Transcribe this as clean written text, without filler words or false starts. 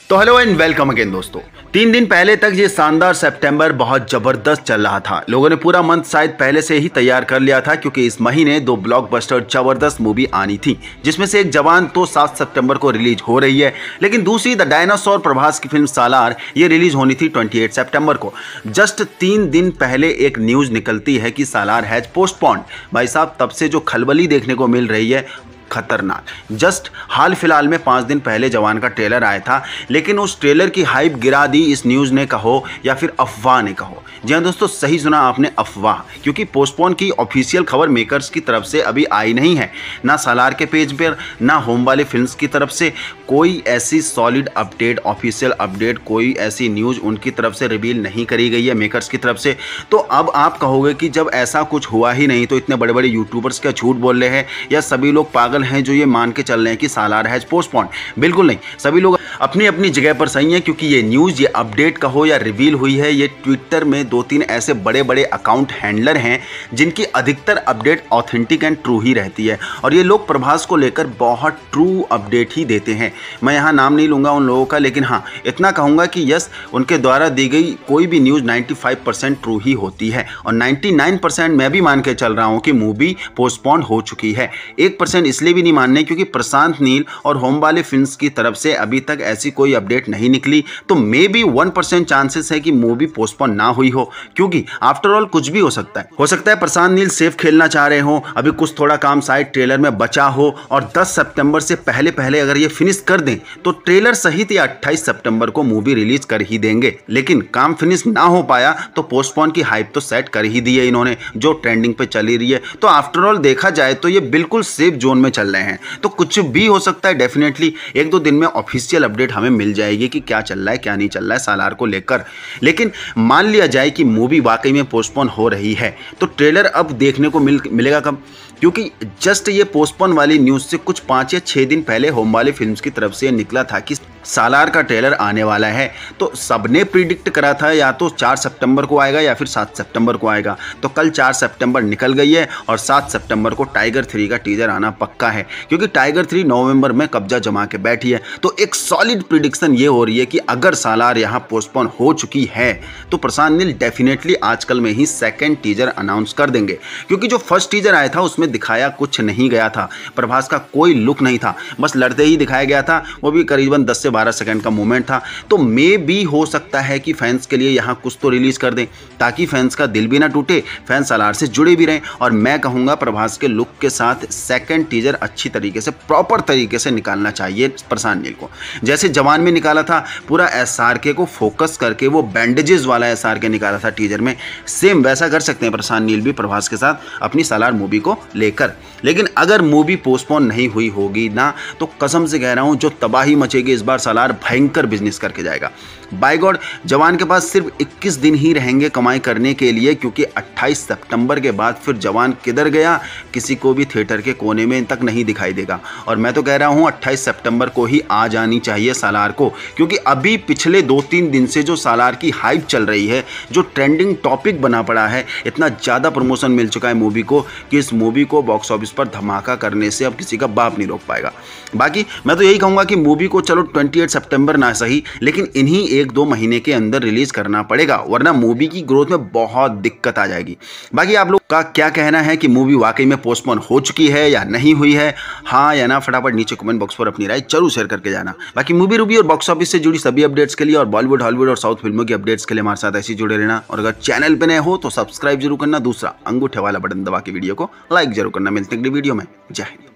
तो hello and welcome again दोस्तों। 3 दिन पहले तक ये शानदार सितंबर बहुत जबरदस्त चल रहा था। लोगों ने पूरा मंथ शायद पहले से ही तैयार कर लिया था क्योंकि इस महीने 2 ब्लॉकबस्टर जबरदस्त मूवी आनी थी, जिसमें से एक जवान तो 7 सितंबर को रिलीज हो रही है, लेकिन दूसरी द डायनासोर प्रभास की फिल्म सालार ये रिलीज होनी थी 28 सितंबर को। जस्ट 3 दिन पहले एक न्यूज निकलती है कि सालार हैज पोस्टपोन्ड। भाई साहब, तब से जो खलबली देखने को मिल रही है खतरनाक। जस्ट हाल फिलहाल में 5 दिन पहले जवान का ट्रेलर आया था, लेकिन उस ट्रेलर की हाइप गिरा दी इस न्यूज़ ने कहो या फिर अफवाह ने कहो। जी हाँ दोस्तों, सही सुना आपने, अफवाह। क्योंकि पोस्टपोन की ऑफिशियल खबर मेकर्स की तरफ से अभी आई नहीं है, ना सालार के पेज पर ना होम वाले फिल्म्स की तरफ से कोई ऐसी सॉलिड अपडेट, ऑफिशियल अपडेट, कोई ऐसी न्यूज़ उनकी तरफ से रिवील नहीं करी गई है मेकर्स की तरफ से। तो अब आप कहोगे कि जब ऐसा कुछ हुआ ही नहीं तो इतने बड़े बड़े यूट्यूबर्स क्या झूठ बोल रहे हैं या सभी लोग पागल हैं जो ये मान के चल रहे हैं कि सालार हैज पोस्टपोन्ड? बिल्कुल नहीं, सभी लोग अपनी अपनी जगह पर सही हैं, क्योंकि ये न्यूज़, ये अपडेट कहो या रिवील हुई है, ये ट्विटर में 2-3 ऐसे बड़े बड़े अकाउंट हैंडलर हैं जिनकी अधिकतर अपडेट ऑथेंटिक एंड ट्रू ही रहती है, और ये लोग प्रभास को लेकर बहुत ट्रू अपडेट ही देते हैं। मैं यहाँ नाम नहीं लूँगा उन लोगों का, लेकिन हाँ इतना कहूँगा कि यस, उनके द्वारा दी गई कोई भी न्यूज़ 95% ट्रू ही होती है, और 99% मैं भी मान के चल रहा हूँ कि मूवी पोस्टपोन्ड हो चुकी है। 1% इसलिए भी नहीं मानने क्योंकि प्रशांत नील और होम वाले फिल्म्स की तरफ से अभी तक ऐसी कोई अपडेट नहीं निकली, तो मे बी 1% चांसेस है कि मूवी पोस्टपोन ना हुई हो, क्योंकि आफ्टर ऑल कुछ भी हो सकता है। हो सकता है प्रशांत नील सेफ खेलना चाह रहे हो, अभी कुछ थोड़ा काम साइड ट्रेलर में बचा हो, और 10 सितंबर से पहले पहले अगर ये फिनिश कर दें तो ट्रेलर सहित या 28 सितंबर को मूवी रिलीज कर ही देंगे। लेकिन काम फिनिश ना हो पाया तो पोस्टपोन की हाइप तो सेट कर ही दी है इन्होंने, जो ट्रेंडिंग पे चली रही है। तो आफ्टर ऑल देखा जाए तो ये बिल्कुल सेफ जोन में चल रहे हैं, तो कुछ भी हो सकता है। डेफिनेटली 1-2 दिन में ऑफिशियल अपडेट हमें मिल जाएगी कि क्या चल रहा है क्या नहीं चल रहा है सालार को लेकर। लेकिन मान लिया जाए कि मूवी वाकई में पोस्टपोन हो रही है, तो ट्रेलर अब देखने को मिलेगा कब? क्योंकि जस्ट ये पोस्टपोन वाली न्यूज़ से कुछ 5 या 6 दिन पहले होम वाले फिल्म्स की तरफ से निकला था कि सालार का ट्रेलर आने वाला है, तो सबने प्रिडिक्ट करा था या तो 4 सितंबर को आएगा या फिर 7 सितंबर को आएगा। तो कल 4 सितंबर निकल गई है और 7 सितंबर को टाइगर 3 का टीजर आना पक्का है, क्योंकि टाइगर 3 नवंबर में कब्जा जमा के बैठी है। तो एक सॉलिड प्रिडिक्शन ये हो रही है कि अगर सालार यहाँ पोस्टपोन हो चुकी है तो प्रशांत नील डेफिनेटली आजकल में ही सेकेंड टीजर अनाउंस कर देंगे, क्योंकि जो फर्स्ट टीजर आया था उसमें दिखाया कुछ नहीं गया था, प्रभास का कोई लुक नहीं था, बस लड़ते ही दिखाया गया था, वो भी करीबन 10 से 12 सेकंड का मूवमेंट था। तो मे भी हो सकता है कि फैंस के लिए यहाँ कुछ तो रिलीज कर दें, ताकि फैंस का दिल भी ना टूटे, फैंस सालार से जुड़े भी रहें। और मैं कहूँगा प्रभास के लुक के साथ सेकेंड टीजर अच्छी तरीके से, प्रॉपर तरीके से निकालना चाहिए प्रशांत नील को। जैसे जवान में निकाला था, पूरा एसआरके को फोकस करके वो बैंडेजेस वाला एसआरके निकाला था टीजर में, सेम वैसा कर सकते हैं प्रशांत नील भी प्रभास के साथ अपनी सालार मूवी को लेकर। लेकिन अगर मूवी पोस्टपोन नहीं हुई होगी ना, तो कसम से कह रहा हूं जो तबाही मचेगी इस बार, सालार भयंकर बिजनेस करके जाएगा। बाय गॉड, जवान के पास सिर्फ 21 दिन ही रहेंगे कमाई करने के लिए, क्योंकि 28 सितंबर के बाद फिर जवान किधर गया किसी को भी थिएटर के कोने में तक नहीं दिखाई देगा। और मैं तो कह रहा हूं 28 सितंबर को ही आ जानी चाहिए सालार को, क्योंकि अभी पिछले 2-3 दिन से जो सालार की हाइप चल रही है, जो ट्रेंडिंग टॉपिक बना पड़ा है, इतना ज़्यादा प्रमोशन मिल चुका है मूवी को कि इस मूवी को बॉक्स ऑफिस पर धमाका करने से अब किसी का बाप नहीं रोक पाएगा। बाकी मैं तो यही कहूँगा कि मूवी को चलो 28 सितंबर ना सही, लेकिन इन्हीं 1-2 महीने के अंदर रिलीज करना पड़ेगा, वरना मूवी की ग्रोथ में बहुत दिक्कत आ जाएगी। बाकी आप लोग का क्या कहना है कि मूवी वाकई में पोस्टपोन हो चुकी है या नहीं हुई है? हाँ या ना, फटाफट नीचे कमेंट बॉक्स पर अपनी राय जरूर शेयर करके जाना। बाकी मूवी रिव्यू और बॉक्स ऑफिस से जुड़ी सभी अपडेट्स के लिए और बॉलीवुड, हॉलीवुड और साउथ फिल्मों की अपडेट्स के लिए हमारे साथ ऐसे जुड़े रहना, और अगर चैनल पे नए हो तो सब्सक्राइब जरूर करना, दूसरा अंगूठे वाला बटन दबा के वीडियो को लाइक जरूर करना। मिलते हैं अगली वीडियो में। जय हिंद।